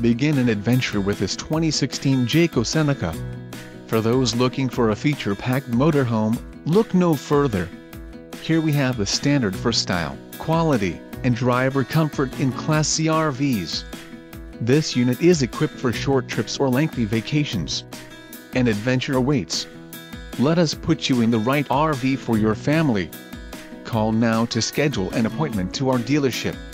Begin an adventure with this 2016 Jayco Seneca. For those looking for a feature-packed motorhome, look no further. Here we have the standard for style, quality, and driver comfort in Class C RVs. This unit is equipped for short trips or lengthy vacations. An adventure awaits. Let us put you in the right RV for your family. Call now to schedule an appointment to our dealership.